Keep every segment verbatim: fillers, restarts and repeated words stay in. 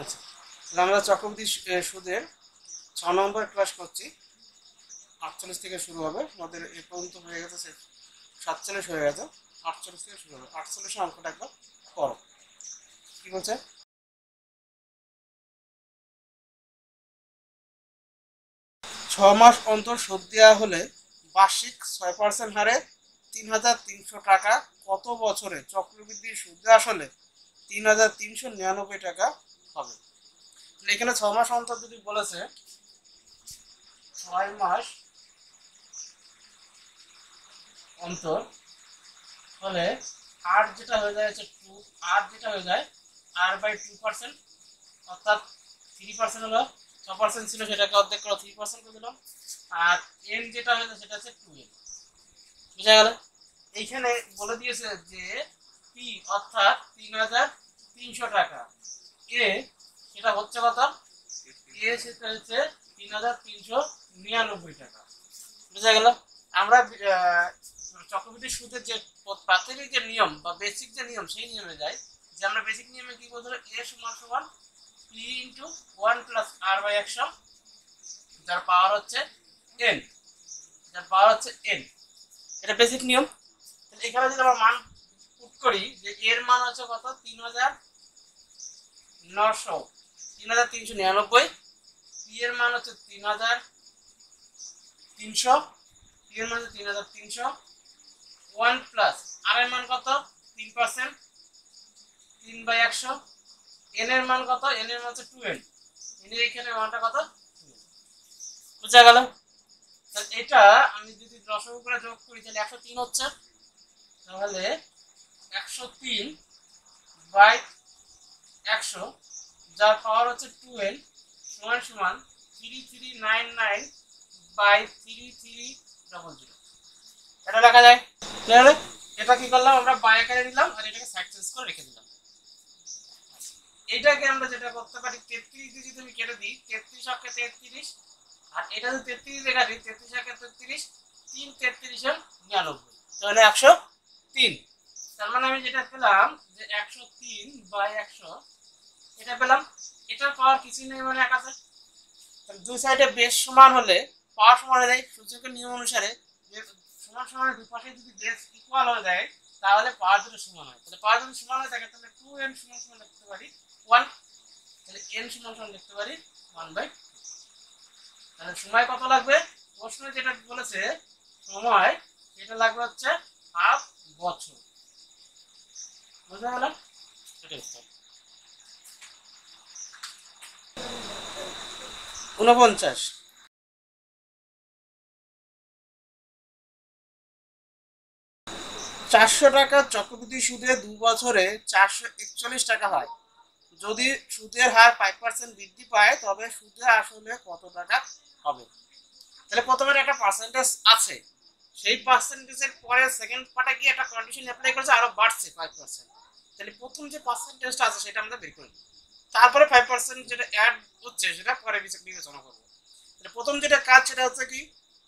আচ্ছা, তাহলে আমরা চক্রবৃদ্ধি সুদের ছ নম্বর ক্লাস করছি। আটচল্লিশ থেকে শুরু হবে, আমাদের এ পর্যন্ত হয়ে গেছে সাতচল্লিশ হয়ে গেছে, আটচল্লিশ থেকে শুরু হবে। আটচল্লিশে অঙ্কটা একবার করো, কি বলছে? ছ মাস অন্তর সুদ দেওয়া হলে বার্ষিক ছয় পার্সেন্ট হারে তিন হাজার তিনশো টাকা কত বছরে চক্রবৃদ্ধি সুদে আসলে তিন হাজার তিনশো নিরানব্বই টাকা হবে? এখানে ছ মাস অন্তর যদি বলেছে ছয় মাস অন্তর হলে আর যেটা হয়ে যায় হচ্ছে টু, আর যেটা হয়ে যায় আর বাই টু পার্সেন্ট, অর্থাৎ থ্রি পার্সেন্ট হলো, ছ পার্সেন্ট ছিল সেটাকে অর্ধেক করে থ্রি পার্সেন্ট করে দিলাম। আর এন যেটা হয়ে যায় সেটা হচ্ছে টু এন। বুঝা গেল? এইখানে বলে দিয়েছে যে পি অর্থাৎ তিন হাজার তিনশো টাকা, এ সেটা হচ্ছে কত, এ সেটা হচ্ছে তিন হাজার তিনশো নিরানব্বই টাকা। বুঝা গেল? আমরা চক্রবৃদ্ধি সুদের যে প্রাথমিক যে নিয়ম বা বেসিক যে নিয়ম সেই নিয়মে যাই, যে আমরা বেসিক নিয়মে কি বলতে এ সমান সমান P into one plus R by একশো, যার পাওয়ার হচ্ছে এন, যার পাওয়ার হচ্ছে এন। এটা বেসিক নিয়ম। তাহলে এখানে যদি আমরা মান পুট করি যে এর মান হচ্ছে কত, তিন হাজার নশো তিন হাজার তিনশো নিরানব্বই, পি এর মান হচ্ছে তিন হাজার তিনশো, পি এর মান হচ্ছে তিন হাজার তিনশো, ওয়ান প্লাস আর এর মান কত, তিন পার্সেন্ট, তিন বাই একশো, এন এর মান কত, এন এর মান হচ্ছে টু এন, এন এর এখানে মানটা কত, বুঝা গেল? তাহলে এটা আমি যদি দশক করে যোগ করি তাহলে একশো তিন হচ্ছে, তাহলে একশো তিন বাই একশো, যার পাওয়ার হচ্ছে টুয়েলভ, সমান সমান three three nine nine by three three double zero. এটা লেখা যায়। তাহলে এটা কি করলাম, আমরা বাই আকারে নিলাম আর এটাকে সাইড চেঞ্জ করে রেখে দিলাম। এটাকে আমরা যেটা করতে পারি, তেত্রিশ দিয়ে যদি আমি কেটে দিই, তেত্রিশ অক্ষে তেত্রিশ, আর এটা যদি তেত্রিশ লেখা দিই, তেত্রিশ অক্ষে তেত্রিশ, তিন তেত্রিশ নিরানব্বই, তাহলে একশো তিন। তার মানে আমি যেটা পেলাম যে একশো তিন বাই একশো, এটা পেলাম। এটার পাওয়ার কিছুই নেই, মানে এক আছে। দুই সাইডে বেস সমান হলে পাওয়ার সমান হয়ে যায় সূচকের নিয়ম অনুসারে। সমান সমান দুই পাশে যদি বেস ইকুয়াল হয়ে যায় তাহলে পাওয়ার দুটো সমান হয়। তাহলে পাওয়ার যদি সমান হয়ে থাকে তাহলে টু এন সমান সমান লিখতে পারি ওয়ান, তাহলে এন সমান সমান লিখতে পারি ওয়ান বাই। তাহলে সময় কত লাগবে, প্রশ্নে যেটা বলেছে সময় এটা লাগবে হচ্ছে হাফ বছর। বুঝতে গেলাম? ঊনপঞ্চাশ, চারশো টাকা চক্রবৃদ্ধি সুদে দু বছরে চারশো একচল্লিশ টাকা হয়। যদি সুদের হার ফাইভ পার্সেন্ট বৃদ্ধি পায় তবে সুদে আসলে কত টাকা হবে? তাহলে প্রথমে একটা পার্সেন্টেজ আছে, সেই পার্সেন্টেজের পরে সেকেন্ড পার্টে গিয়ে একটা কন্ডিশন অ্যাপ্লাই করেছে, আরো বাড়ছে ফাইভ পার্সেন্ট। তাহলে প্রথম যে পার্সেন্টেজটা আছে সেটা আমরা বের করি, তারপরে ফাইভ পার্সেন্ট যেটা অ্যাড হচ্ছে সেটা পরে বিবেচনা করবো। তাহলে প্রথম যেটা কাজ সেটা হচ্ছে কি,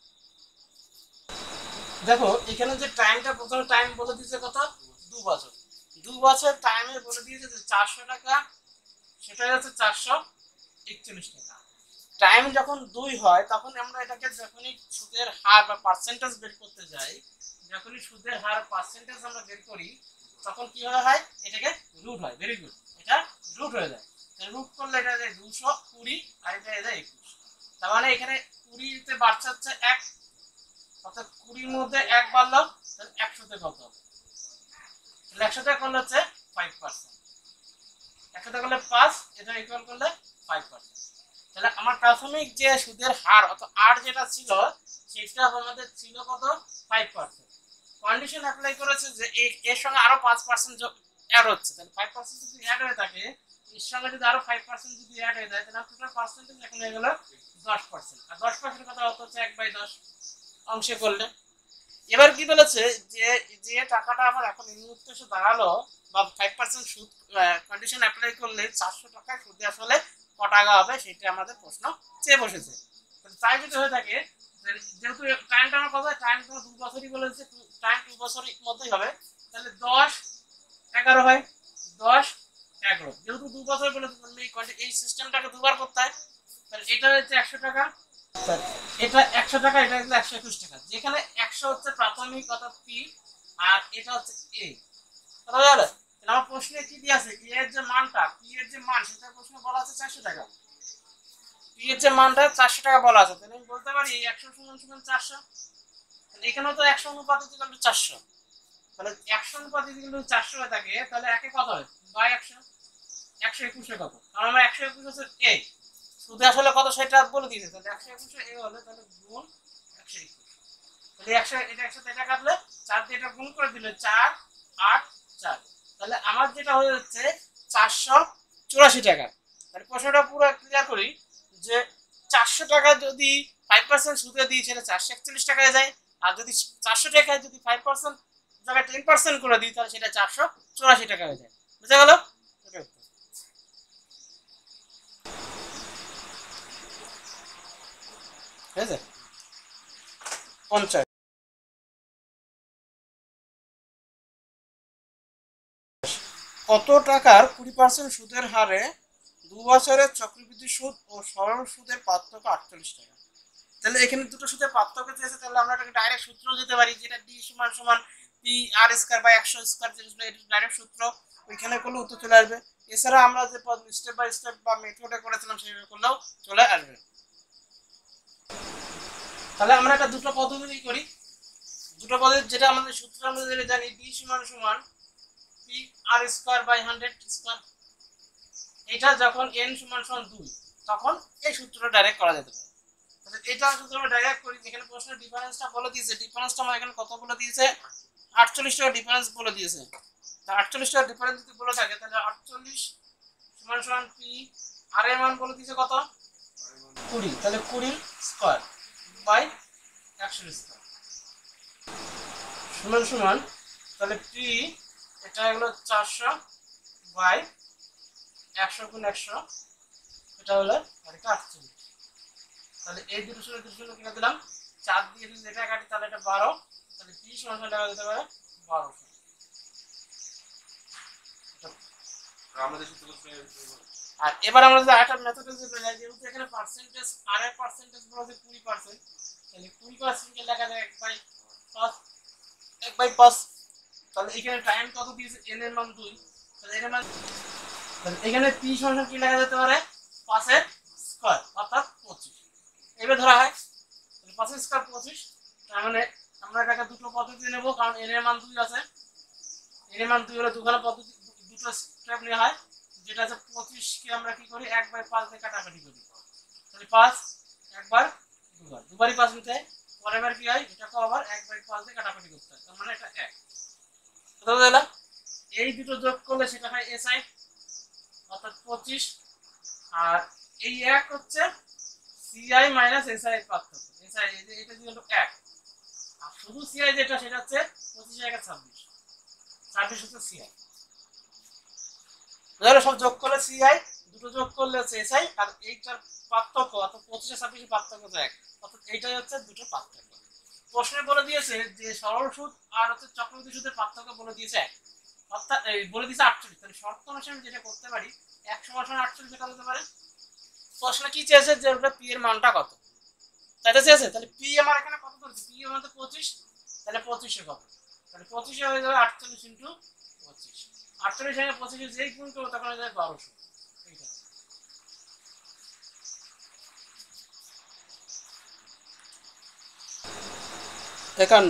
দেখো এখানে যে টাইমটা প্রথমে টাইম বলে দিয়েছে কত, দু বছর। দু বছর টাইমে বলে দিয়েছে যে চারশো টাকা, সেটা হচ্ছে চারশো একচল্লিশ টাকা। টাইম যখন দুই হয় তখন আমরা এটাকে যখনই সুদের হার বা পার্সেন্টেজ বের করতে যাই, যখনই সুদের হার পার্সেন্টেজ আমরা বের করি তখন কি হয়, এটাকে রুট হয়। ভেরি গুড, এটা রুট হয়ে যায়। রুট করলে এটা যায় দুশো কুড়ি আর এটা যায় একুশ। তার মানে এখানে কুড়িতে বাড়ছে হচ্ছে এক, অর্থাৎ কুড়ির মধ্যে এক বাড়লো, তাহলে একশোতে কত হবে? তাহলে একশোতে করলে হচ্ছে ফাইভ পার্সেন্ট, একশোতে করলে পাঁচ, এটা ইকুয়াল করলে ফাইভ পার্সেন্ট। তাহলে আমার প্রাথমিক যে সুদের হার অর্থাৎ আর যেটা ছিল সেটা আমাদের ছিল কত, ফাইভ পার্সেন্ট। কন্ডিশন অ্যাপ্লাই করেছে যে এর সঙ্গে আরো পাঁচ পার্সেন্ট অ্যাড হচ্ছে, তাহলে ফাইভ পার্সেন্ট যদি অ্যাড হয়ে থাকে, এর সঙ্গে যদি আরো ফাইভ পার্সেন্ট যদি অ্যাড হয়ে যায়, তাহলে টোটাল পার্সেন্টেজ এখন হয়ে গেল দশ পার্সেন্ট। আর দশ পার্সেন্ট কথা হচ্ছে এক বাই দশ অংশে করলে। এবার কি বলেছে যে যে টাকাটা আমার এখন এই মুহূর্তে এসে দাঁড়ালো বা ফাইভ পার্সেন্ট সুদ কন্ডিশন অ্যাপ্লাই করলে চারশো টাকা সুদে আসলে ক টাকা হবে সেটা আমাদের প্রশ্ন চেয়ে বসেছে। তাই যদি হয়ে থাকে, যেহেতু টাইমটা আমার কথা, টাইম তোমার দু বছরই বলেছে, টাইম দু বছরের মধ্যেই হবে, তাহলে দশ এগারো হয়, দশ এগারো, যেহেতু দু বছর বলে এই সিস্টেমটাকে দুবার করতে হয়, তাহলে এটা হচ্ছে একশো টাকা, এটা একশো টাকা, এটা হচ্ছে একশো একুশ টাকা। যেখানে একশো হচ্ছে প্রাথমিক অর্থাৎ পি, আর এটা হচ্ছে এ। কথা গেল? আমার প্রশ্নে কি দিয়ে আছে, এ এর যে মানটা, পি এর যে মান, সেটা প্রশ্নে বলা আছে চারশো টাকা। পি এর যে মানটা চারশো টাকা বলা আছে, তাহলে আমি বলতে পারি একশো সমান সমান চারশো। এখানেও তো একশো অনুপাতে কিন্তু চারশো, তাহলে একশো অনুপাতে কিন্তু চারশো হয়ে থাকে, তাহলে একে কত হয় বাই একশো, একশো একুশে কত, কারণ আমরা একশো একুশ হচ্ছে এ, সুদে আসলে কত সেটা বলে দিয়েছে, তাহলে একশো একুশে এ হলে তাহলে গুণ একশো একুশ, তাহলে একশো, এটা একশো এটা কাটলে চার দিয়ে এটা গুণ করে দিলে চার আট চার, তাহলে আমার যেটা হয়ে যাচ্ছে চারশো চুরাশি টাকা। তাহলে প্রশ্নটা পুরো ক্লিয়ার করি যে চারশো টাকা যদি ফাইভ পার্সেন্ট সুদে দিই সেটা চারশো একচল্লিশ টাকায় যায়, আর যদি চারশো টাকায় যদি ফাইভ পার্সেন্ট জায়গায় টেন পার্সেন্ট করে দিই তাহলে সেটা চারশো চুরাশি টাকা হয়ে যায়। বুঝা গেল? ঠিক আছে, পঞ্চাশ কত টাকার কুড়ি পার্সেন্ট সুদের হারে দু বছরের চক্রবৃদ্ধি সুদ ও সরল সুদের পার্থক্য আটচল্লিশ টাকা। তাহলে এখানে দুটো সুদের পার্থক্য দিয়েছে, তাহলে আমরা এটাকে ডাইরেক্ট সূত্র যেতে পারি, যেটা ডি সমান সমান পি আর স্কয়ার বাই একশো স্কয়ার, যেটা এটা ডাইরেক্ট সূত্র, ওইখানে করলে উত্তর চলে আসবে। এছাড়া আমরা যে স্টেপ বাই স্টেপ বা মেথডে করেছিলাম সেভাবে করলেও চলে আসবে। তাহলে আমরা এটা দুটো পদ্ধতি করি, দুটো পদ্ধতি, যেটা আমাদের সূত্র আমরা যেটা জানি ডি সমান সমান P R square by hundred square, এটা যখন এন সমান সমান দুই তখন এই সূত্রটা ডাইরেক্ট করা যেতে পারে। তাহলে এটা যদি আমরা ডাইরেক্ট করি, এখানে প্রশ্নের ডিফারেন্সটা বলে দিয়েছে, ডিফারেন্সটা আমার এখানে কত বলে দিয়েছে, আটচল্লিশ টাকা ডিফারেন্স বলে দিয়েছে। তা আটচল্লিশ টাকা ডিফারেন্স যদি বলে থাকে তাহলে আটচল্লিশ সমান সমান পি আর এর মান বলে দিয়েছে কত কুড়ি, তাহলে কুড়ি স্কয়ার বাই একশো স্কয়ার সমান সমান, তাহলে পি এটা হলো চারশো বাই একশো গুণ একশো, এটা হলো আর এটা আটচল্লিশ। তাহলে এই দুটো শূন্য দুটো শূন্য কিনে দিলাম, চার দিয়ে যদি এটা কাটি তাহলে এটা বারো, তাহলে পি সমান সমান লেখা যেতে পারে বারোশো। আর এবার আমরা যদি আরেকটা মেথড ইউজ করি, যেহেতু এখানে পার্সেন্টেজ আর এর পার্সেন্টেজ বলা আছে কুড়ি পার্সেন্ট, তাহলে কুড়ি পার্সেন্ট কে লেখা যায় এক বাই পাঁচ, এক বাই পাঁচ। তাহলে এখানে টাইম কত দিয়েছে, এন এর মান দুই, তাহলে এর মান, তাহলে এখানে পি সমান কি লেখা যেতে পারে পাঁচ এর স্কয়ার অর্থাৎ পঁচিশ, এভাবে ধরা হয়। তাহলে পাঁচ এর স্কয়ার পঁচিশ, তার মানে আমরা এটাকে দুটো পদ্ধতি নেব, কারণ এন এর মান দুই আছে, এন এর মান দুই হলে দুখানা পদ্ধতি দুটো স্টেপ নেওয়া হয়, যেটা আছে পঁচিশ কে আমরা কি করি এক বাই পাঁচ দিয়ে কাটাকাটি করি, তাহলে পাঁচ একবার দুবার, দুবারই পাঁচ নিতে হয়, পরের বার কি হয় এটাকে আবার এক বাই পাঁচ দিয়ে কাটাকাটি করতে হয়, তার মানে এটা এক। কথা বুঝলা? এই দুটো যোগ করলে সেটা হয় এসআই অর্থাৎ পঁচিশ, আর এই এক হচ্ছে সিআই মাইনাস এসআই এর পার্থক্য, এসআই এটা দিয়ে হলো এক, আর শুধু সিআই যেটা সেটা হচ্ছে পঁচিশ একে ছাব্বিশ, ছাব্বিশ হচ্ছে সিআই। তাহলে সব যোগ করলে সিআই, দুটো যোগ করলে হচ্ছে এসআই, আর এইটার পার্থক্য অর্থাৎ পঁচিশ আর ছাব্বিশের পার্থক্য তো এক, অর্থাৎ এইটাই হচ্ছে দুটো পার্থক্য। প্রশ্নে বলে দিয়েছে যে সরল সুদ আর হচ্ছে চক্রবৃদ্ধি সুদের পার্থক্য বলে দিয়েছে এক, অর্থাৎ বলে দিয়েছে আটচল্লিশ, তাহলে শর্ত অনুসারে আমি যেটা করতে পারি এক সমান সমান আটচল্লিশ লেখা যেতে পারে। প্রশ্নে কি চেয়েছে যে ওটা পি এর মানটা কত, তাই চেয়েছে, তাহলে পি আমার এখানে কত করছে, পি এর মান তো পঁচিশ, তাহলে পঁচিশে কত, তাহলে পঁচিশে হয়ে যাবে আটচল্লিশ ইন্টু পঁচিশ, আটচল্লিশ সঙ্গে পঁচিশে যেই গুণ করবো তখন হয়ে যাবে বারোশো। এইটা একান্ন,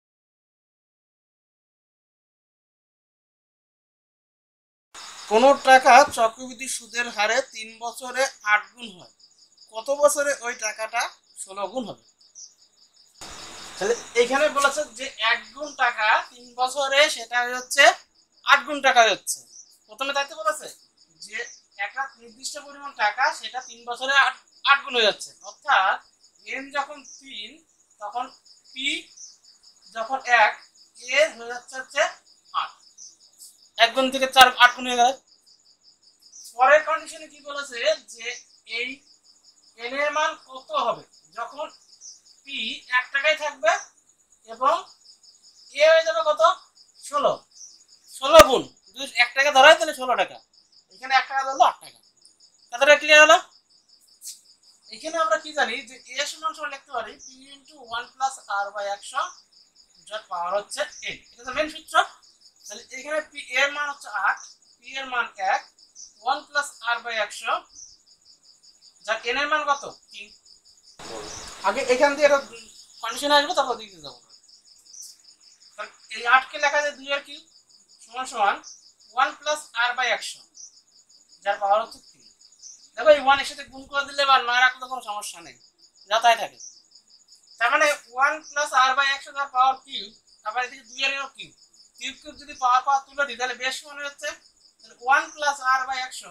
কোন টাকা চক্রবৃদ্ধি সুদের হারে তিন বছরে আট গুণ হয়, কত বছরে ওই টাকাটা ষোলো গুণ হবে? তাহলে এখানে বলেছে যে এক গুণ টাকা তিন বছরে সেটা হচ্ছে আট গুণ টাকা হচ্ছে, প্রথমে তাইতে বলেছে যে একটা নির্দিষ্ট পরিমাণ টাকা সেটা তিন বছরে আট আট গুণ হয়ে যাচ্ছে, অর্থাৎ এন যখন তিন তখন পি যখন এক, এ হয়ে যাচ্ছে হচ্ছে আট, এক গুণ থেকে চার আট গুণ হয়ে গেল। পরের কন্ডিশনে কি বলেছে যে এই এন এর মান কত হবে যখন পি এক টাকায় থাকবে এবং এ হয়ে যাবে কত ষোলো, ষোলো গুণ এক টাকা ধরা হয় তাহলে ষোলো টাকা, এখানে এক টাকা ধরলো আট টাকা। কথাটা ক্লিয়ার হলো? এখানে আমরা কি জানি যে a সমান সমান লিখতে পারি p into one plus r by একশো যার পাওয়ার হচ্ছে n। এটা তো মেন সূত্র। তাহলে এখানে p এর মান হচ্ছে আট, p এর মান এক, ওয়ান প্লাস r বাই একশো যার n এর মান কত তিন। আগে এখান দিয়ে একটা কন্ডিশন আসবে, তারপর দিকে যাব। তাহলে এই আট কে লেখা যায় দুই এর কিউব সমান সমান ওয়ান প্লাস r বাই একশো যার পাওয়ার হচ্ছে তিন। দেখো এই ওয়ান এর সাথে গুণ করে দিলে বা না রাখলে কোনো সমস্যা নেই, যাতায় থাকে। তার মানে ওয়ান প্লাস r বাই একশো যার পাওয়ার কিউব, আবার এদিকে দুই এর কিউব, কিউব কিউব যদি পাওয়ার পাওয়ার তুলে দিই তাহলে বেশ মনে হচ্ছে। তাহলে ওয়ান প্লাস r বাই একশো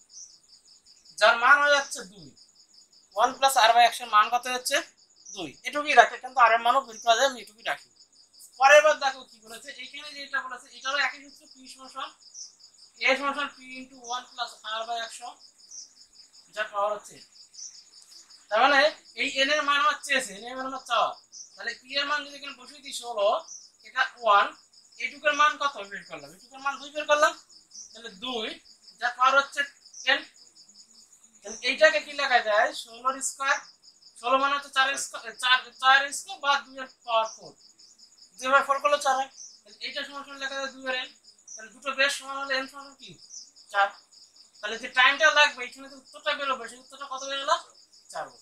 যার মান হয়ে যাচ্ছে দুই। ওয়ান প্লাস r বাই একশো এর মান কত হচ্ছে দুই। এটুকুই রাখে, কিন্তু আর এর মানও বের করা যায়, আমি এটুকুই রাখি। পরের বার দেখো কি বলেছে, এইখানে যেটা বলেছে এটারও একই সূত্র, p সমান a সমান p into one plus r by একশো যার পাওয়ার হচ্ছে। তার মানে এই n এর মান হচ্ছে n এর মান হচ্ছে চার। তাহলে p এর মান যদি এখানে বসিয়ে দিই ষোলো, এটা এক, এটুকুর মান কত বের করলাম, এটুকুর মান দুই বের করলাম, তাহলে দুই যার পাওয়ার হচ্ছে দশ। তাহলে এইটাকে কি লেখা যায় ষোলো এর স্কয়ার, ষোলো মানে হচ্ছে চার এর স্কয়ার, চার চার এর স্কয়ার বা দুই এর পাওয়ার চার, দুই বাই চার করলে চার হয়। তাহলে এইটা সমান সমান লেখা যায় দুই এর n। তাহলে দুটো বেশ সমান হলে n সমান কি চার। তাহলে যে টাইমটা লাগবে এখানে যে উত্তরটা বের হবে সেই উত্তরটা কত বের হলো চার বছর।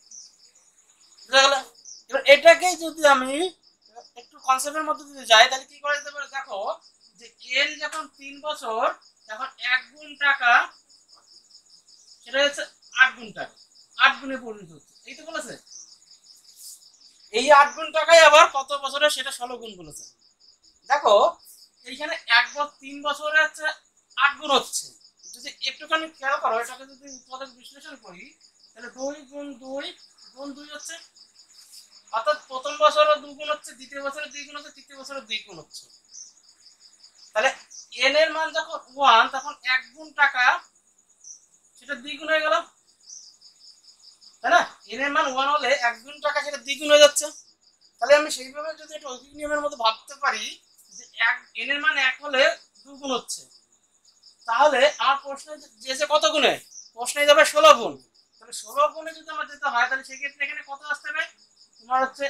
বুঝা গেল? এবার এটাকে যদি আমি একটু কনসেপ্টের মধ্যে দিয়ে যাই তাহলে কি করা যেতে পারে, দেখো যে n যখন তিন বছর তখন এক গুণ টাকা সেটা হচ্ছে আট গুণ টাকা, আট গুণে পরিণত হচ্ছে, এই তো বলেছে। এই আট গুণ টাকায় আবার কত বছরে সেটা ষোলো গুণ বলেছে। দেখো এইখানে এক বছর তিন বছরে হচ্ছে আট গুণ হচ্ছে, যদি একটুখানি খেয়াল করো এটাকে যদি উৎপাদক বিশ্লেষণ করি তাহলে দুই গুণ দুই গুণ দুই হচ্ছে, অর্থাৎ প্রথম বছরে দুই গুণ হচ্ছে, দ্বিতীয় বছরে দুই গুণ হচ্ছে, তৃতীয় বছরে দুই গুণ হচ্ছে। তাহলে n এর মান যখন এক তখন এক গুণ টাকা সেটা দুই গুণ হয়ে গেল, তাই না? n এর মান এক হলে এক গুণ টাকা সেটা দুই গুণ হয়ে যাচ্ছে। তাহলে আমি সেইভাবে যদি একটা ঐকিক নিয়মের মধ্যে ভাবতে পারি যে এক n এর মান এক হলে দুই গুণ হচ্ছে, তাহলে আমার প্রশ্নে যে কত গুণে প্রশ্নে যাবে ষোলো গুণ। তাহলে ষোলো গুণে যদি আমার যেতে হয় তাহলে সেক্ষেত্রে এখানে কত আসতে হবে তোমার হচ্ছে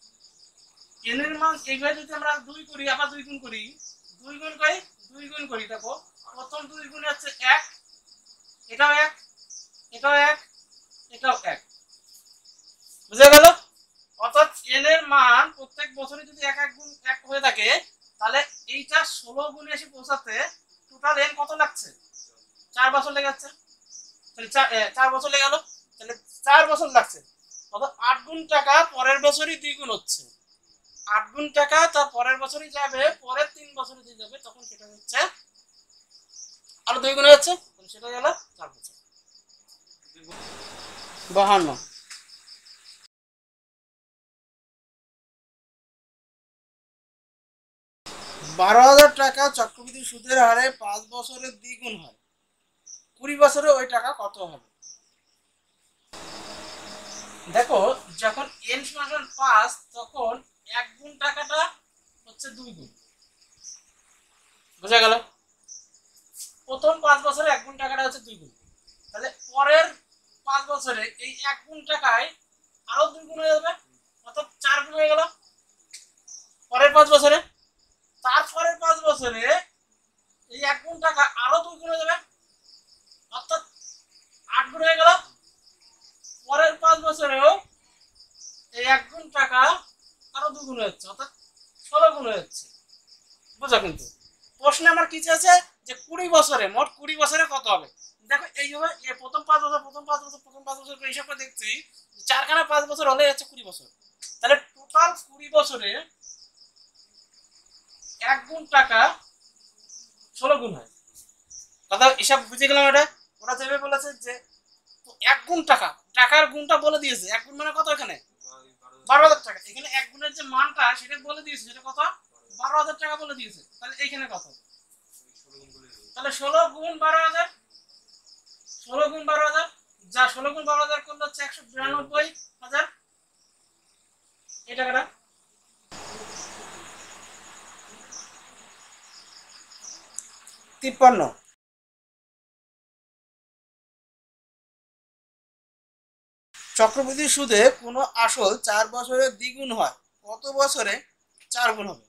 n এর মান এইভাবে যদি আমরা দুই করি আবার দুই গুণ করি, দুই গুণ করি দুই গুণ করি দেখো প্রথম দুই গুণে হচ্ছে এক, এটাও এক, এটাও এক, এটাও এক। বুঝা গেল? অর্থাৎ n এর মান প্রত্যেক বছরে যদি এক এক গুণ এক হয়ে থাকে তাহলে এইটা ষোলো গুণে এসে পৌঁছাতে টোটাল n কত লাগছে চার বছর লেগে যাচ্ছে। তাহলে চার বছর লেগে গেল, তাহলে চার বছর লাগছে। অর্থাৎ আট গুণ টাকা পরের বছরই দুই গুণ হচ্ছে, আট গুণ টাকা তার পরের বছরই যাবে, পরের তিন বছরে দিয়ে যাবে তখন সেটা হচ্ছে আরো দুই গুণ হচ্ছে, সেটা গেল চার বছর। বাহান্ন। বারো হাজার টাকা চক্রবৃদ্ধি সুদের হারে পাঁচ বছরে দ্বিগুণ হয়, কুড়ি বছরে ওই টাকা কত হবে? দেখো যখন n সমান পাঁচ তখন এক গুণ টাকাটা হচ্ছে দুই গুণ। বুঝা গেল? প্রথম পাঁচ বছরে এক গুণ টাকাটা হচ্ছে দুই গুণ, তাহলে পরের পাঁচ বছরে এই এক গুণ টাকায় আরো দুই গুণ হয়ে যাবে, অর্থাৎ চার গুণ হয়ে গেল পরের পাঁচ বছরে। তারপরের পাঁচ বছরে এই এক গুণ টাকা আরো দুই গুণ হয়ে যাবে, অর্থাৎ আট গুণ হয়ে গেল। পরের পাঁচ বছরেও এই এক গুণ টাকা আরো দুই গুণ হচ্ছে, অর্থাৎ ষোলো গুণ হচ্ছে। বুঝা? কিন্তু প্রশ্নে আমার কি আছে যে কুড়ি বছরে মোট কুড়ি বছরে কত হবে। দেখো এইভাবে প্রথম পাঁচ বছর প্রথম পাঁচ বছর প্রথম পাঁচ বছর হিসাব করে দেখছি চারখানা পাঁচ বছর হলে হচ্ছে কুড়ি বছর, তাহলে টোটাল কুড়ি বছরে এক গুণ টাকা ষোলো গুণ হয়। দাদা হিসাব বুঝে গেলাম। এটা ওরা যেভাবে বলেছে যে এক গুণ টাকা, টাকার গুণটা বলে দিয়েছে, এক গুণ মানে কত এখানে বারো হাজার টাকা, এখানে এক গুণের যে মানটা সেটা বলে দিয়েছে, সেটা কত বারো হাজার টাকা বলে দিয়েছে। তাহলে এইখানে কত, তাহলে ষোলো গুণ বারো হাজার, ষোলো গুণ বারো হাজার যা ষোলো গুণ বারো হাজার করলে হচ্ছে একশো বিরানব্বই হাজার। এই টাকাটা তিপ্পান্ন। চক্রবৃদ্ধি সুদে কোনো আসল চার বছরে দ্বিগুণ হয়, কত বছরে চার গুণ হবে?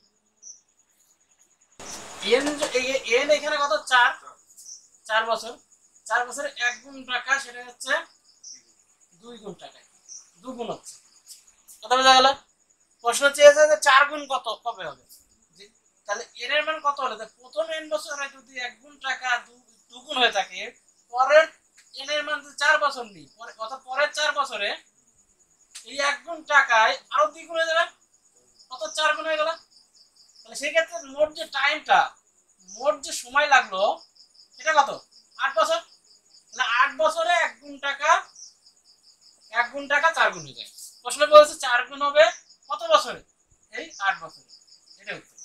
এন এন এখানে কত? চার। চার বছর, চার বছরে এক গুণ টাকা, সেটা হচ্ছে দুই গুণ টাকা, দুগুণ হচ্ছে। কথা বোঝা গেল? প্রশ্ন চেয়েছে যে চার গুণ কত কবে হবে, তাহলে এর এর মান কত হলে, প্রথম এন বছরে যদি এক গুণ টাকা দুগুণ হয়ে থাকে, পরের এন এর মান যদি চার বছর নিই, অর্থাৎ পরের চার বছরে এই এক গুণ টাকায় আরো দ্বিগুণ হয়ে যাবে, কত? চার গুণ হয়ে গেল। তাহলে সেই ক্ষেত্রে মোট যে টাইমটা, মোট যে সময় লাগলো সেটা কত? আট বছর। তাহলে আট বছরে এক গুণ টাকা, এক গুণ টাকা চার গুণ হয়ে যায়। প্রশ্ন বলছে চার গুণ হবে কত বছরে? এই আট বছরে। এটা উত্তর।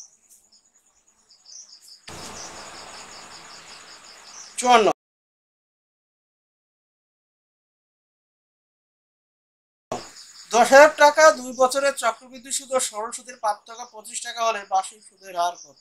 চুয়ান্ন। দশ হাজার টাকা দুই বছরের চক্রবৃদ্ধি সুদ ও সরল সুদের পার্থক্য পঁচিশ টাকা হলে বার্ষিক সুদের হার কত?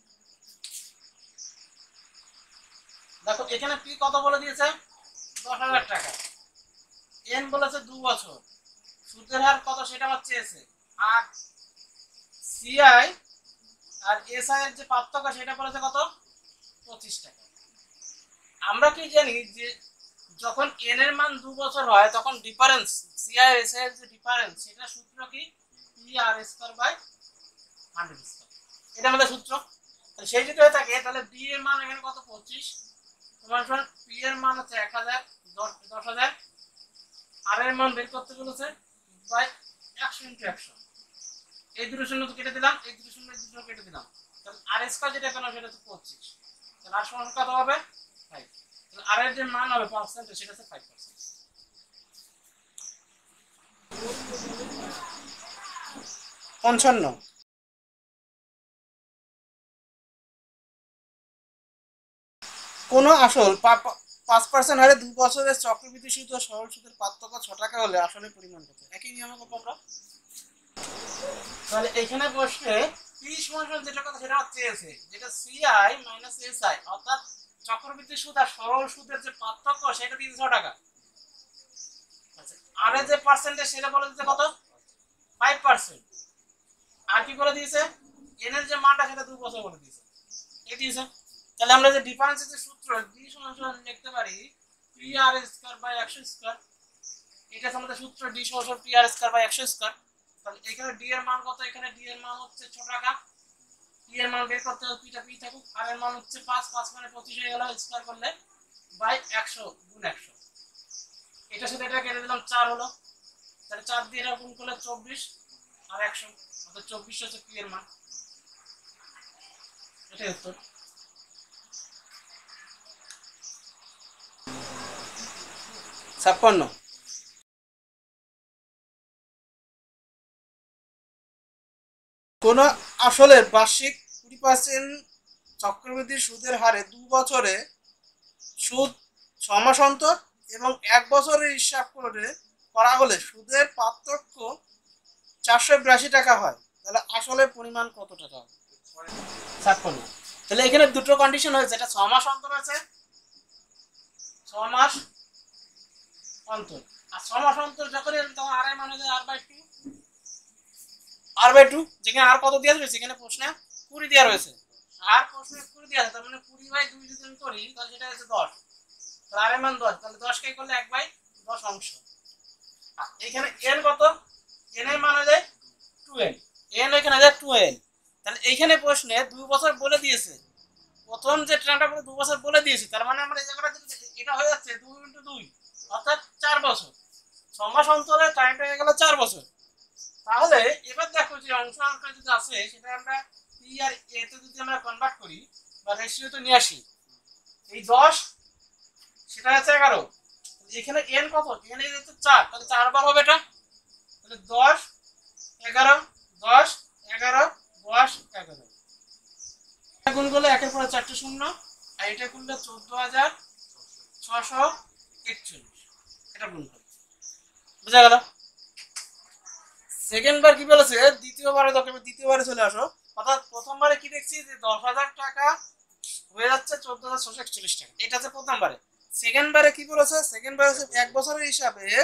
দেখো এখানে পি কত বলে দিয়েছে? দশ হাজার টাকা। এন বলেছে দু বছর। সুদের হার কত সেটা আমার চেয়েছে। আর সিআই আর এসআই এর যে পার্থক্য সেটা বলেছে কত? পঁচিশ টাকা। আমরা কি জানি যে যখন এন এর মান দু বছর হয় তখন ডিফারেন্স, সিআই আর এসআই এর যে ডিফারেন্স, সেটা সূত্র কি? P R square by hundred square. এটা আমাদের সূত্র। তাহলে সেই যদি হয়ে থাকে তাহলে ডি এর মান এখানে কত? পঁচিশ। তোমার পি এর মান হচ্ছে এক হাজার, দশ হাজার। আর এর মান বের করতে বলেছে বাই একশো ইন্টু একশো। এই দুটো শূন্য কেটে দিলাম, এই দুটো শূন্য দুটো কেটে দিলাম, তাহলে আর স্কয়ার যেটা পেলাম সেটা হচ্ছে পঁচিশ। তাহলে আর সমান কত হবে? ফাইভ। তাহলে আর এর যে মান হবে পার্সেন্ট, সেটা হচ্ছে ফাইভ পার্সেন্ট। পঞ্চান্ন। কোনো আসল পাঁচ পার্সেন্ট হারে দুই বছরের চক্রবৃদ্ধি সুদ ও সরল সুদের পার্থক্য ছ টাকা হলে আসলের পরিমাণ কত? একই নিয়মে করবো আমরা। তাহলে এখানে বসে পি সমান যেটা কথা সেটা চেয়েছে, যেটা সিআই মাইনাস এসআই, অর্থাৎ চক্রবৃদ্ধি সুদ আর সরল সুদের যে পার্থক্য সেটা তিনশো টাকা। আচ্ছা, আর এর যে পার্সেন্টেজ সেটা বলে দিতে কত? Five percent. আর কি বলে দিয়েছে? এন এর যে মানটা সেটা দু বছর বলে দিয়েছে, এই দিয়েছে। তাহলে আমরা যে ডিফারেন্সের যে সূত্র ডি সমান সমান লিখতে পারি পি আর স্কয়ার বাই একশো স্কয়ার। এটা আমাদের সূত্র ডি সমান পি আর স্কয়ার বাই একশো স্কয়ার। তাহলে এখানে ডি এর মান কত? এখানে ডি এর মান হচ্ছে ছ টাকা। পি এর মান বের করতে হবে, পিটা পি থাকুক। আর এর মান হচ্ছে পাঁচ, পাঁচ মানে পঁচিশ হয়ে গেল স্কয়ার করলে বাই একশো গুণ একশো। এটা সাথে এটা কেটে দিলাম, চার হলো। তাহলে চার দিয়ে এটা গুণ করলে চব্বিশ আর একশো, অর্থাৎ চব্বিশ হচ্ছে পি এর মান। এটাই উত্তর। ছাপ্পান্ন। কোন আসলের বার্ষিক কুড়ি পার্সেন্ট চক্রবৃদ্ধি সুদের হারে দু বছরে সুদ ছ মাস অন্তর এবং এক বছরের হিসাব করে করা হলে সুদের পার্থক্য চারশো বিরাশি টাকা হয়, তাহলে আসলের পরিমাণ কত টাকা হবে? ছাপ্পান্ন। তাহলে এখানে দুটো কন্ডিশন হয়েছে, এটা ছ মাস অন্তর আছে, ছ মাস অন্তর। আর ছ মাস অন্তর যখন তখন আর এর মান হয়ে যায় R by two. R by two, যেখানে আর কত দেওয়া রয়েছে, এখানে প্রশ্নে কুড়ি দেওয়া রয়েছে। আর প্রশ্নে কুড়ি দেওয়া আছে, তার মানে কুড়ি বাই দুই যদি আমি করি তাহলে সেটা হচ্ছে দশ। তাহলে আর এর মান দশ, তাহলে দশ কে করলে এক বাই দশ অংশ। এখানে এন কত? এন এর মান হয়ে যায় টু এন। এন এখানে যায় টু এন। তাহলে এইখানে প্রশ্নে দুই বছর বলে দিয়েছে, প্রথম যে ট্রেনটা দু বছর বলে দিয়েছে, তার মানে আমরা এই জায়গাটা এটা হয়ে যাচ্ছে দুই ইন্টু দুই, অর্থাৎ চার বছর। ছ মাস অন্তরে টাইমটা হয়ে গেল চার বছর। তাহলে এবার দেখো যে অংশ অঙ্ক যদি আছে সেটা আমরা পি আর এতে যদি আমরা কনভার্ট করি বা রেশিওতে নিয়ে আসি, এই দশ সেটা হচ্ছে এগারো। এখানে এন কত? এন এর হচ্ছে চার, তাহলে চার বার হবে এটা। তাহলে দশ এগারো, দশ এগারো, দশ এগারো গুণ করলে একের পরে চারটে শূন্য, আর এটা করলে চোদ্দ হাজার ছশো একচল্লিশ। এটা গুণ করলে বুঝা গেল? সেকেন্ড বার কি বলেছে? দ্বিতীয়বারে তোকে দ্বিতীয়বারে চলে আসো, অর্থাৎ প্রথমবারে কি দেখছি যে দশ হাজার টাকা হয়ে যাচ্ছে চোদ্দ হাজার ছশো একচল্লিশ টাকা, এটা হচ্ছে প্রথমবারে। সেকেন্ড বারে কি বলেছে? সেকেন্ড বারে এক বছরের হিসাবে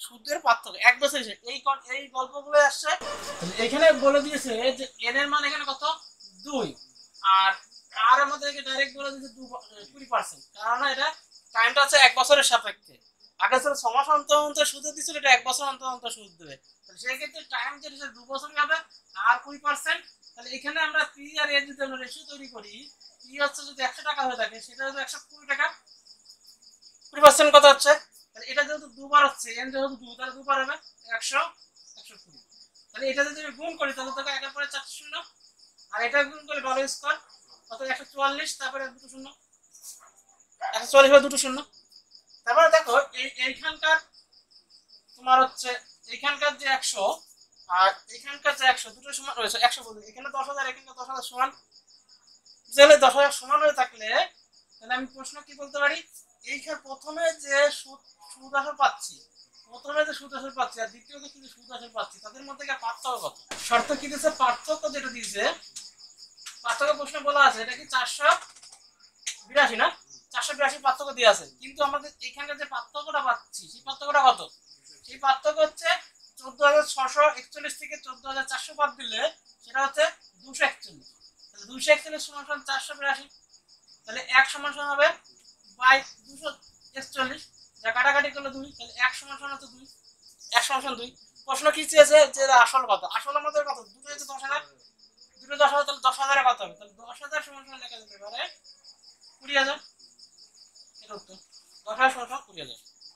সুদের পার্থক্য এক বছর এই এই গল্পগুলো আসছে। এখানে বলে দিয়েছে যে এন এর মান এখানে কত দুই, আর আর আমাদেরকে ডাইরেক্ট বলে দিয়েছে কুড়ি পার্সেন্ট, কারণ এটা টাইমটা হচ্ছে এক বছরের সাপেক্ষে। আগে ছিল ছ মাস অন্তর অন্তর সুদ দিচ্ছিল, এটা এক বছর অন্তর অন্তর সুদ দেবে। তাহলে সেই ক্ষেত্রে টাইম যেটা দু বছর হবে আর কুড়ি পার্সেন্ট। তাহলে এখানে আমরা পি আর এর যদি আমরা রেশিও তৈরি করি, পি হচ্ছে যদি একশো টাকা হয়ে থাকে সেটা হচ্ছে একশো কুড়ি টাকা, কুড়ি পার্সেন্ট কত হচ্ছে। তাহলে এটা যেহেতু দুবার হচ্ছে, এন যেহেতু দু, তাহলে দুবার হবে একশো, একশো কুড়ি। তাহলে এটা যদি আমি গুণ করি তাহলে তোকে একের পরে চারশো শূন্য, আর এটা গুণ করলে বারো স্কোয়ার কত একশো চুয়াল্লিশ, তারপরে দুটো শূন্য, একশো চুয়াল্লিশ বা দুটো শূন্য। তারপরে দেখো এই এইখানকার তোমার হচ্ছে এইখানকার যে একশো আর এইখানকার যে একশো দুটো সমান রয়েছে, একশো বলতে এখানে দশ হাজার এখানে দশ হাজার সমান, বুঝলে দশ হাজার সমান হয়ে থাকলে তাহলে আমি প্রশ্ন কি বলতে পারি, এইখানে প্রথমে যে সুদ সুদ আসল পাচ্ছি, প্রথমে যে সুদ আসল পাচ্ছি আর দ্বিতীয়তে কিন্তু সুদ আসল পাচ্ছি, তাদের মধ্যে কি পার্থক্য কত? শর্ত কি দিয়েছে, পার্থক্য যেটা দিয়েছে, পার্থক্য প্রশ্ন বলা আছে এটা কি চারশো বিরাশি না, চারশো বিরাশি পার্থক্য দিয়ে আছে, কিন্তু আমাদের এখানে যে পার্থক্যটা পাচ্ছি সেই পার্থক্যটা কত, সেই পার্থক্য হচ্ছে চোদ্দ হাজার ছশো একচল্লিশ থেকে চোদ্দ হাজার চারশো বাদ দিলে সেটা হচ্ছে দুশো একচল্লিশ। তাহলে দুশো একচল্লিশ সমান সমান চারশো বিরাশি, তাহলে এক সমান সমান হবে বাই দুশো একচল্লিশ, যা কাটাকাটি করলে দুই, তাহলে এক সমান সমান হচ্ছে দুই, এক সমান সমান দুই। প্রশ্ন কি চেয়েছে যে আসল কত, আসল আমাদের কত, দুটো হচ্ছে দশ হাজার, দুটো দশ হাজার, তাহলে দশ হাজারে কত হবে, তাহলে দশ হাজার সমান সমান লেখা যেতে পারে কুড়ি হাজার, এটা উত্তর, দশ হাজার সমান সমান কুড়ি হাজার।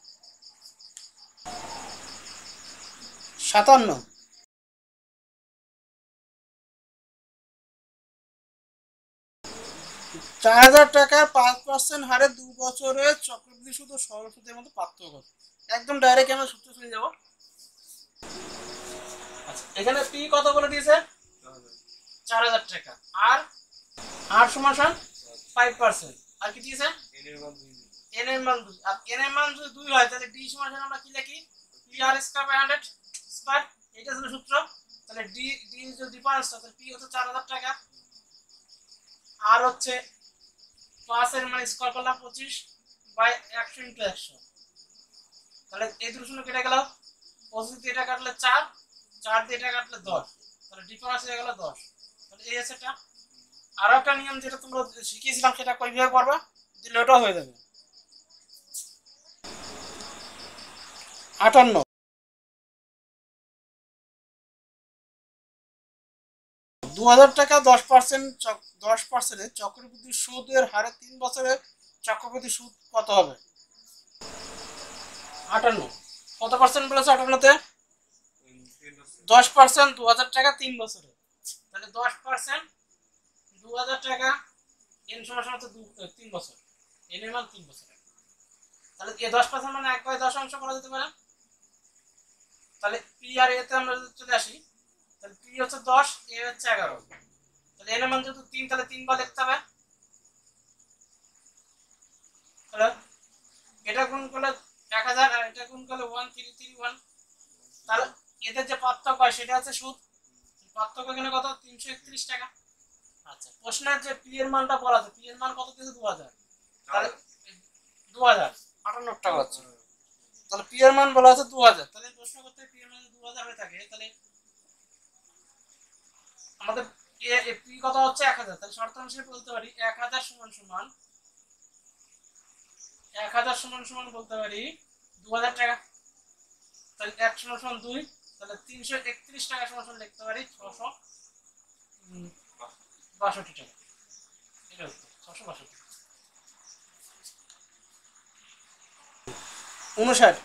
সাতান্ন, চার হাজার টাকার পাঁচ পার্সেন্ট হারে দু বছরের চক্রবৃদ্ধি সুদ ও সরল সুদের মধ্যে পার্থক্য, একদম ডাইরেক্ট আমরা সূত্র চলে যাব। আচ্ছা এখানে পি কত বলে দিয়েছে চার হাজার টাকা, আর আর সমান সমান ফাইভ পার্সেন্ট, আর কি দিয়েছে এন এর মান দুই, আর এন এর মান যদি দুই হয় তাহলে ডি সমান সমান আমরা কি লিখি P R square by hundred square, এটা ছিল সূত্র। তাহলে ডি ডি যদি ডিফারেন্স তাহলে পি হচ্ছে চার হাজার টাকা, আর হচ্ছে পাঁচ এর মানে স্কয়ার করলাম পঁচিশ বাই একশো ইন্টু একশো, তাহলে এই দুটো শূন্য কেটে গেল, পঁচিশ দিয়ে এটা কাটলে চার, চার দিয়ে এটা কাটলে দশ, তাহলে ডিফারেন্স হয়ে গেল দশ। তাহলে এই আছে এটা। আরো একটা নিয়ম যেটা তোমরা শিখিয়েছিলাম সেটা কিভাবে করবা, দিলে ওটা হয়ে যাবে। আটান্ন, দু হাজার টাকা দশ পার্সেন্ট দশ পার্সেন্টের চক্রবৃদ্ধি সুদের হারে তিন বছরের চক্রবৃদ্ধি সুদ কত হবে? আটান্ন, কত পার্সেন্ট বলেছে আটান্নতে? দশ পার্সেন্ট দু হাজার টাকা তিন বছরে, তাহলে দশ পার্সেন্ট দু হাজার টাকা এন সমান সমান তিন বছর, এন এর মান তিন বছর, তাহলে এই দশ পার্সেন্ট মানে এক বাই দশ অংশ করা যেতে পারে। তাহলে পি আর এতে আমরা যদি চলে আসি, তাহলে পি হচ্ছে দশ, এ হচ্ছে এগারো, তাহলে এন এর মান যেহেতু তিন তাহলে তিন বার লিখতে হবে। তাহলে এটা গুণ করলে এক হাজার আর এটা গুণ করলে ওয়ান থ্রি থ্রি ওয়ান, তাহলে এদের যে পার্থক্য হয় সেটা হচ্ছে সুদ, পার্থক্য এখানে কত তিনশো একত্রিশ টাকা। আচ্ছা প্রশ্নের যে পি এর মানটা বলা আছে, পি এর মান কত দিয়েছে দু হাজার, তাহলে দু হাজার আটান্ন টাকা হচ্ছে, তাহলে পি এর মান বলা আছে দু হাজার, তাহলে প্রশ্ন করতে পি এর মান দু হাজার হয়ে থাকে তাহলে আমাদের এ পি কত হচ্ছে এক হাজার, তাহলে শর্ত অনুসারে বলতে পারি এক হাজার সমান সমান এক হাজার সমান সমান বলতে পারি দু হাজার টাকা, তাহলে এক সমান সমান দুই, তাহলে তিনশো একত্রিশ টাকা সমান সমান লিখতে পারি ছশো বাষট্টি টাকা, এটা হচ্ছে ছশো বাষট্টি। উনষাট,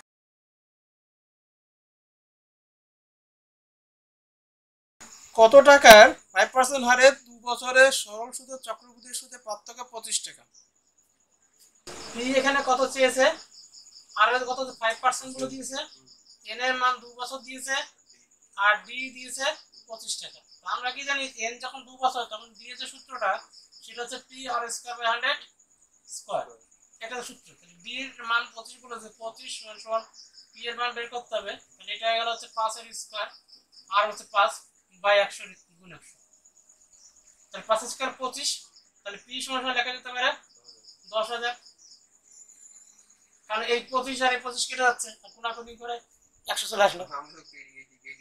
কত টাকার ফাইভ পার্সেন্ট হারে দু বছরে সরল সুদের চক্রবৃদ্ধি সুদে পার্থক্য পঁচিশ টাকা। পি এখানে কত চেয়েছে, আর কত ফাইভ পার্সেন্ট বলে দিয়েছে, এন এর মান দু বছর দিয়েছে, আর ডি দিয়েছে পঁচিশ টাকা। আমরা কি জানি এন যখন দু বছর তখন ডি এর যে সূত্রটা সেটা হচ্ছে P R square by hundred square, এটা সূত্র। ডি এর মান পঁচিশ বলেছে, পঁচিশ সমান সমান পি এর মান বের করতে হবে, তাহলে এটা গেল হচ্ছে পাঁচ এর স্কয়ার, আর হচ্ছে পাঁচ বাই একশো গুণ একশো, তাহলে পাঁচ স্কয়ার পঁচিশ, তাহলে পি সমান সমান লেখা যেতে পারে দশ হাজার, কারণ এই পঁচিশ আর এই পঁচিশ কেটে যাচ্ছে আর কোনাকুনি করে একশো চলে আসলো। আমরা পেরিয়ে দিকে